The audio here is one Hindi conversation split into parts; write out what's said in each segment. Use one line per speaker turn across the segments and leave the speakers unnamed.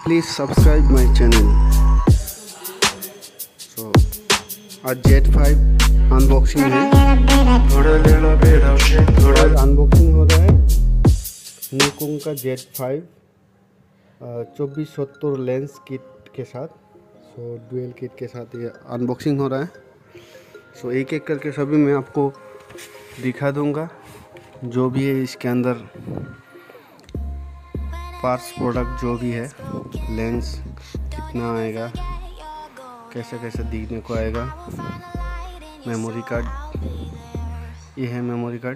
Please subscribe my channel. So आज Z5 अनबॉक्सिंग है। आज अनबॉक्सिंग हो रहा है निकॉन का Z5 2470 लेंस किट के साथ। सो डुअल किट के साथ ये अनबॉक्सिंग हो रहा है। सो एक एक करके सभी मैं आपको दिखा दूंगा जो भी है इसके अंदर पार्ट्स प्रोडक्ट जो भी है, लेंस कितना आएगा, कैसे कैसे दिखने को आएगा, मेमोरी कार्ड, ये है मेमोरी कार्ड।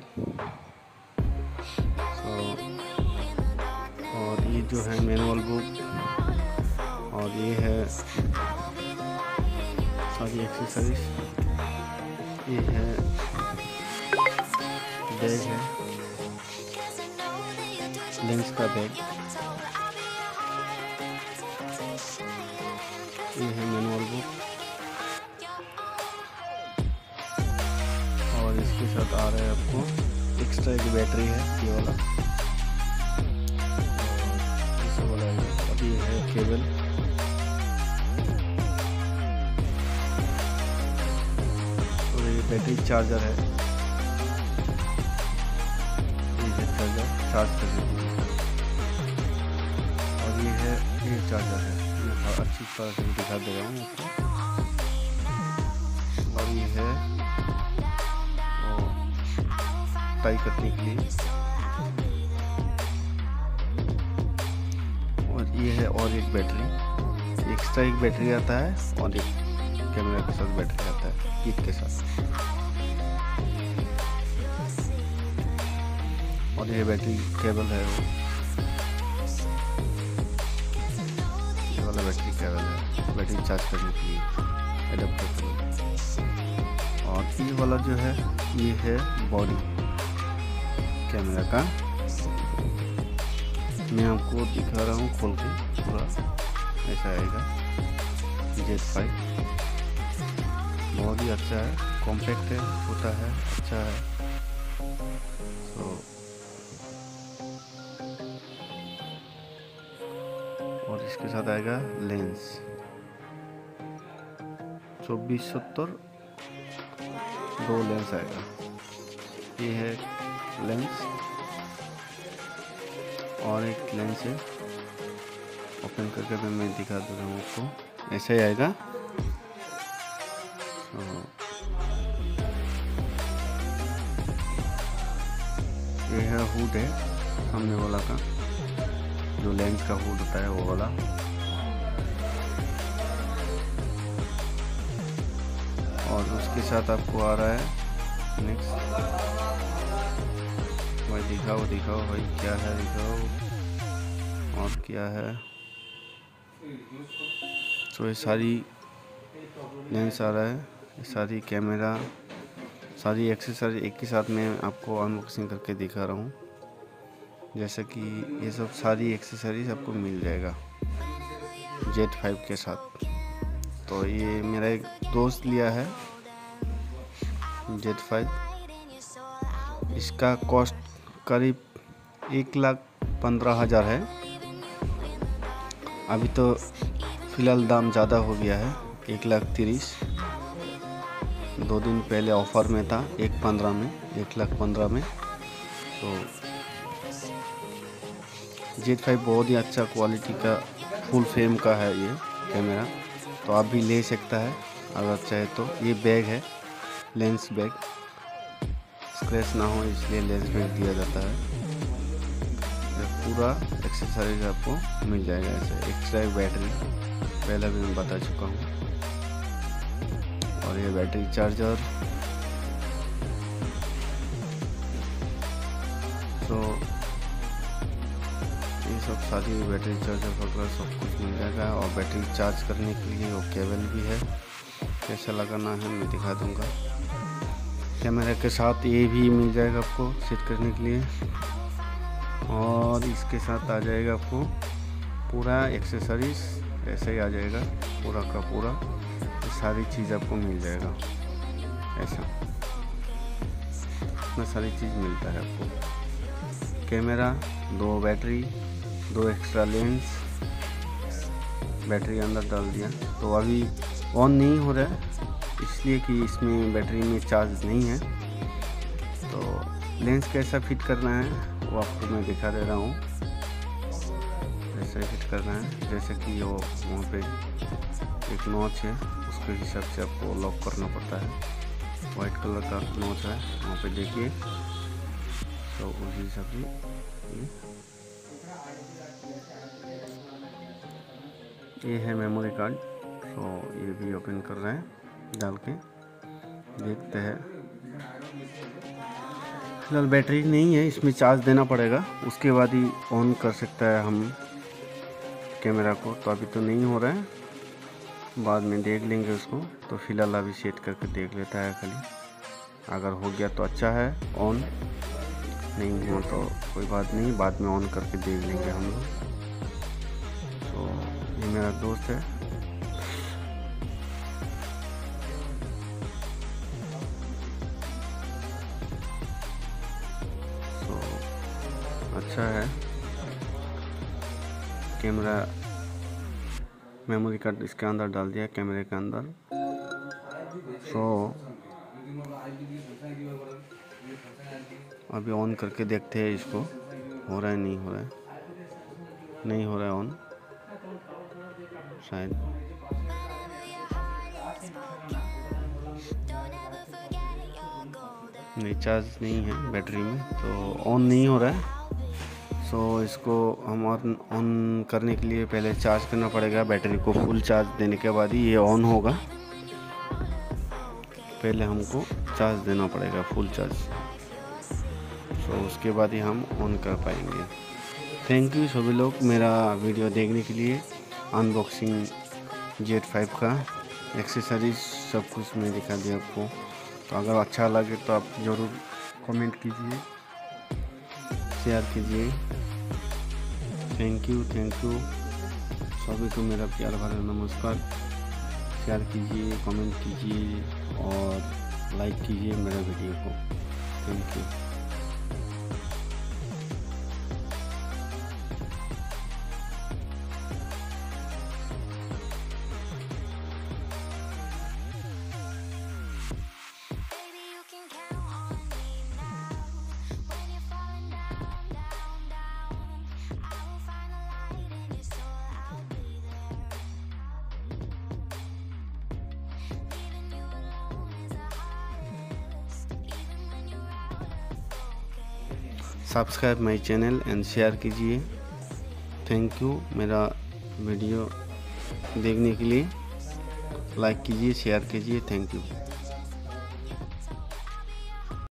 और ये जो है मैनुअल बुक, और ये है सारी एक्सेसरीज, ये है बैग है, लेंस का बैग, ये है मैनुअल बुक, और इसके साथ आ रहा है आपको एक्स्ट्रा एक बैटरी है ये वाला, इसे वाला है। अभी है केबल, और ये बैटरी चार्जर है, ये चार्जर चार्ज करने के लिए, और ये चार्जर है, अच्छी तरह से दिखा दे रहा हूँ आपको। और ये है टाई करने के लिए, और ये है और एक बैटरी, एक्स्ट्रा एक बैटरी आता है, और एक कैमरा के साथ बैटरी आता है किट के साथ। और ये बैटरी केबल है, वो वाला बैटरी केबल है, बैटरी चार्ज करने के लिए, एडाप्टर के लिए। और ये वाला जो है ये है बॉडी कैमरा का, मैं आपको दिखा रहा हूँ खोल के, पूरा ऐसा आएगा। Z5 बहुत ही अच्छा है, कॉम्पैक्ट है, छोटा है, अच्छा है। और इसके साथ आएगा लेंस 2470 दो लेंस आएगा। ये है लेंस, और एक लेंस है, ओपन करके भी मैं दिखा दे रहा हूँ आपको, ऐसा ही आएगा। ये है हुड है सामने वाला का, जो लेंस का हुड होता है वो वाला। और उसके साथ आपको आ रहा है नेक्स्ट, भाई दिखाओ भाई क्या है, दिखाओ और क्या है। तो ये सारी लेंस आ रहा है, ये सारी कैमरा, सारी एक्सेसरी एक ही साथ में आपको अनबॉक्सिंग करके दिखा रहा हूँ। जैसे कि ये सब सारी एक्सेसरीज आपको मिल जाएगा Z5 के साथ। तो ये मेरा एक दोस्त लिया है Z5, इसका कॉस्ट करीब 1,15,000 है। अभी तो फ़िलहाल दाम ज़्यादा हो गया है, 1,30,000। 2 दिन पहले ऑफ़र में था 1,15,000 में, 1,15,000 में। तो Z5 बहुत ही अच्छा क्वालिटी का फुल फ्रेम का है ये कैमरा, तो आप भी ले सकता है अगर चाहे तो। ये बैग है, लेंस बैग, स्क्रैच ना हो इसलिए लेंस बैग दिया जाता है। पूरा एक्सेसरीज आपको मिल जाएगा ऐसे। एक्स्ट्रा एक बैटरी पहले भी मैं बता चुका हूँ, और ये बैटरी चार्जर। तो ये सब सारी बैटरी चार्जर वगैरह सब कुछ मिल जाएगा। और बैटरी चार्ज करने के लिए वो केबल भी है, कैसे लगाना है मैं दिखा दूंगा। कैमरा के साथ ये भी मिल जाएगा आपको सेट करने के लिए, और इसके साथ आ जाएगा आपको पूरा एक्सेसरीज, ऐसे ही आ जाएगा पूरा का पूरा, ये सारी चीज़ आपको मिल जाएगा ऐसा। इसमें सारी चीज़ मिलता है आपको, camera, 2 battery, 2 extra lens, battery अंदर डाल दिया, तो अभी ऑन नहीं हो रहा है इसलिए कि इसमें बैटरी में चार्ज नहीं है। तो लेंस कैसा फिट करना है वो आपको मैं दिखा दे रहा हूँ। ऐसे फिट करना है जैसे कि वो वहाँ पे एक नॉच है, उसके हिसाब से आपको लॉक करना पड़ता है। वाइट कलर का नॉच है वहाँ पे देखिए, तो उस हिसाब से ये है मेमोरी कार्ड। तो ये भी ओपन कर रहे हैं, डाल के देखते हैं। फिलहाल बैटरी नहीं है, इसमें चार्ज देना पड़ेगा, उसके बाद ही ऑन कर सकता है हम कैमरा को। तो अभी तो नहीं हो रहा है, बाद में देख लेंगे उसको। तो फिलहाल अभी सेट करके देख लेता है खाली, अगर हो गया तो अच्छा है ऑन, नहीं हो तो कोई बात नहीं, बाद में ऑन करके देख लेंगे हम लोग। तो ये मेरा दोस्त है, तो अच्छा है कैमरा। मेमोरी कार्ड इसके अंदर डाल दिया कैमरे के अंदर। सो अभी ऑन करके देखते हैं इसको, हो रहा है नहीं हो रहा है, नहीं हो रहा है ऑन शायद। नहीं, चार्ज नहीं है बैटरी में, तो ऑन नहीं हो रहा है। सो इसको हम ऑन करने के लिए पहले चार्ज करना पड़ेगा बैटरी को। फुल चार्ज देने के बाद ही ये ऑन होगा, पहले हमको चार्ज देना पड़ेगा फुल चार्ज। सो उसके बाद ही हम ऑन कर पाएंगे। थैंक यू सभी लोग मेरा वीडियो देखने के लिए। अनबॉक्सिंग Z5 का एक्सेसरीज सब कुछ मैं दिखा दिया आपको। तो अगर अच्छा लगे तो आप ज़रूर कमेंट कीजिए, शेयर कीजिए। थैंक यू सभी को मेरा प्यार भरा नमस्कार। शेयर कीजिए, कमेंट कीजिए और लाइक कीजिए मेरे वीडियो को। Thank you. Subscribe my channel and share कीजिए। थैंक यू मेरा वीडियो देखने के लिए। लाइक कीजिए, शेयर कीजिए। Thank you.